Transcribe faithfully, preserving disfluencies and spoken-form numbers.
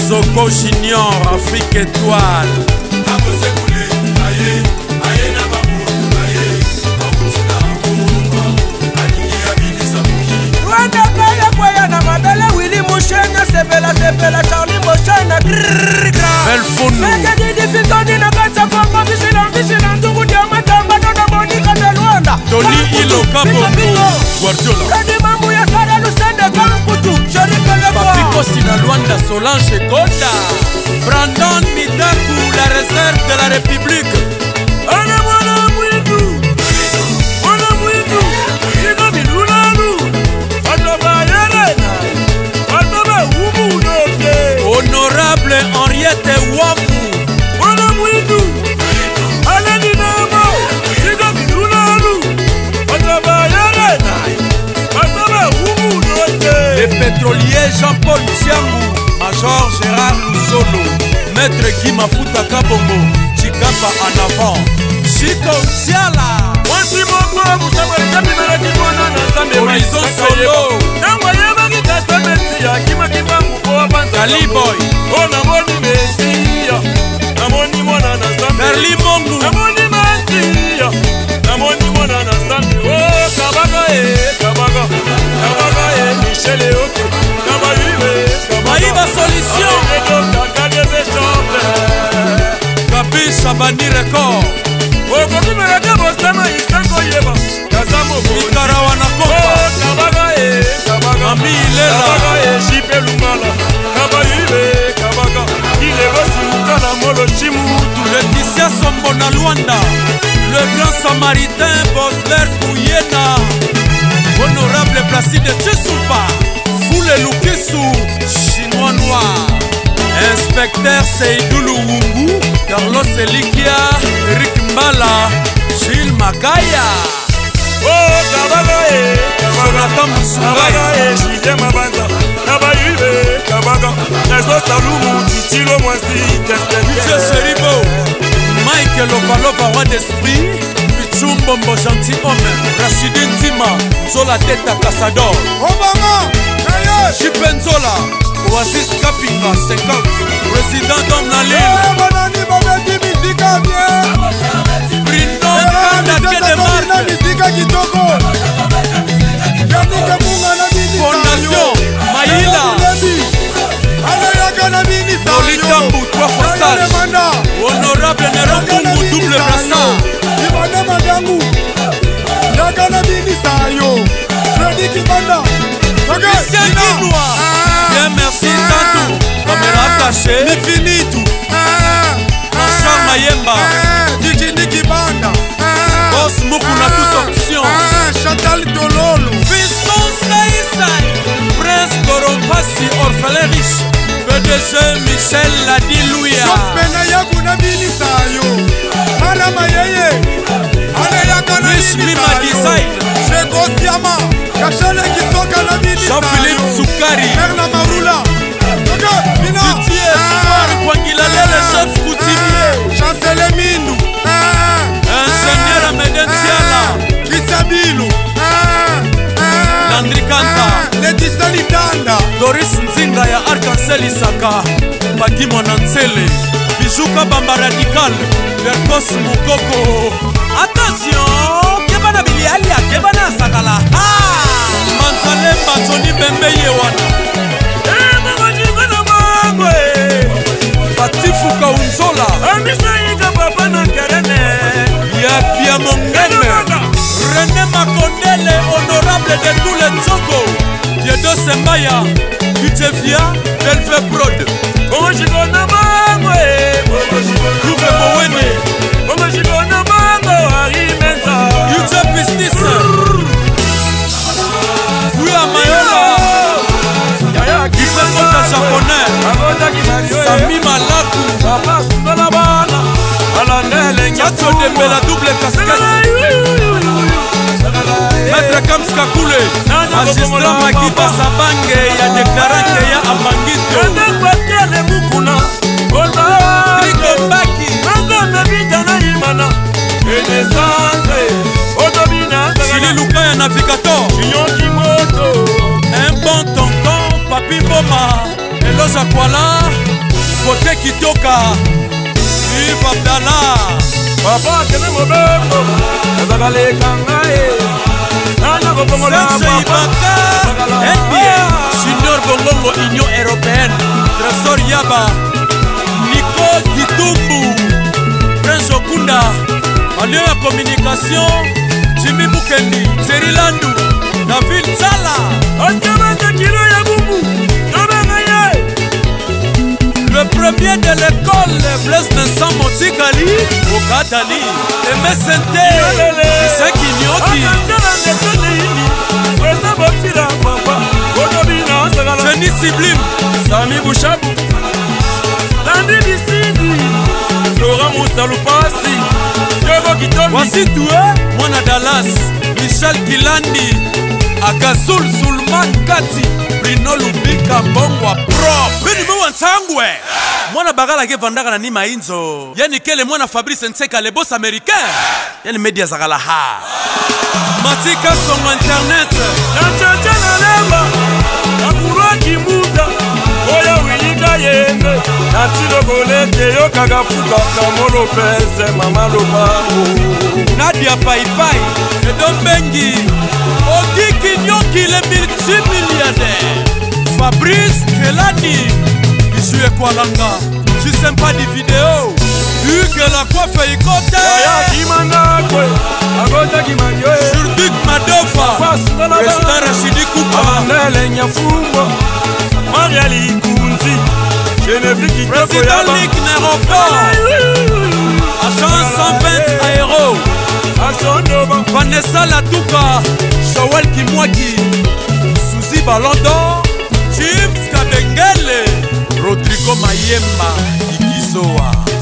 Zoko Junior, Afrique Étoile. Tony Iloka Bongo Guardiola Papiko Sina Luanda Solange Gonda Brandon Midaku, la réserve de la République. Honorable Henriette Wamu le pétrolier Jean-Paul Tiangou, Major Gérard Louzolo, Maître Guy Mafuta Kabongo, Chikapa en avant, Chico Tiala, Horizon Solo, Caliboy, Merli Mongu, Maïba Solution, Gabi Chabani Record, Ikarawana Kopa, Ami Ilela, Laetitia Sombona Luanda, le grand samaritain Baudelaire Kouyena, Honorable Placide Tchesoupa, Foule Lukisu, Chinois Noir, Inspecteur Seydou Luwungu, Carlos Elikia, Eric Mbala, Gilles Makaya, Oh Kabagae, Jonathan Moussouaï, Gilles Mabanza, Nabaïve, Kabaga, Nazo Salou, Titilo Moisi, Monsieur Seribo, Mike Lovalova, roi d'esprit, Pichumbombo gentil homme, Rachidine Tima, Zola Teta Cassador, Obama, Chipenzola, Oasis Kapinga, cinquante, Président d'homme dans l'île, Brindon, Kandake de Marque, Fondation, Maïla, Nolitambu, trois Fossage, Honorable Nerokungu, double brassard, Christian Guinois, bien merci Tatou, caméra cachée, ni fini tout, Jean Mayemba, Djini Kibanda, Boss Mokuna toute option, Chantal Tololo, Fiston Saïsaï, Prince Korompassi, orphelin riche, P D G Michel Ladilouia, Sopena Kunabini Sayo, Ana Mayeye, Miss Mima Design, Chegosiama, Kachale Kisoka Nabini Sayo, Jean-Philippe Soukari, Erna Marula, Titier, Soumari Kwangila Lele, chef coutumier, Chancel Mindu, Ingénieur Ameden Tiala, Kisabilu, Landry Kanza, Letista Litanda, Doris Nzinga ya Arkansel Isaka, Baki Monansele, Bijuka Bamba Radical, Verkos Mukoko. Attention, Kebana Bilialia, Kebana Sakala. Manzale Batoni Bembe Yewana. Patifu Kaunzola. Yapia Mongeme. René Makondele, honorable de tous les Tchoko. Diedo Sembaya, Kutefia, Delfe Prod. Omojigona Mangwe. Louve Mowene. Omojigona Mango, Harry Menza. Youtube Business. Fouya Mayola. Kife Kota Japonais. Sami Malaku. Tchatso Dembe, la double casquette. Maître Kamska Koule, magistrat Magiba Sabange, ya déclaré que ya Amangito. Rikombaki, Chili Lukaya Navigator, un bon tonton, Papi Boma, Eloja Kuala, Côté Kitoka Yves Abdallah Papa kene mobembo Nazaka lekanga e Nana kopongola papa N B A Junior Bongongo Union Européenne Trésor Yaba Nico Kitumbu Prince Okunda Allié à communication Jimmy Mukendi Thierry Landou David Sala Ostamata kilo ya bubu le premier de l'école Blaise Vincent Motikali Okatali Aimé Sente Isaac Inyoki Jenny Siblim Sami Bouchabou Nandi Bissidi Flora Moussalupasi Yogo Kitomi Voici Doué Mwana Dallas Michel Kilandi Agazul Sulman Kati Bruno Lubika Bongwa Pro Bini mwa nsangwe Mwana bagala ke vandaka na nima inzo Yani kele mwana Fabrice Nseka le boss américain Yani media zakala ha Matika songo internet Nachacha na lemba Nakura kimuta Oya wilika yende Natilo golete yo kagafuka Kamo Lopez Mama Lopango Nadia Pai Pai Edom Bengi Odiki Nyoki le multimilliardaire Fabrice Kelani Isue Kwalanga Tu sais pas des vidéos Hugues la coiffe et côté Yaya Kimanga kwe Agota Kimanga Surduc Madofa Resta Rachidi Koupa Amandele Nyafumbo Mariali Kunzi Genevieve Kitoko Président Ligue N'Aéroport Agent cent vingt Aéro Vanessa Latouka Joël Kimwaki Suzy Ballon d'Or James Kabengele Rodrigo Mayemba Ikizoa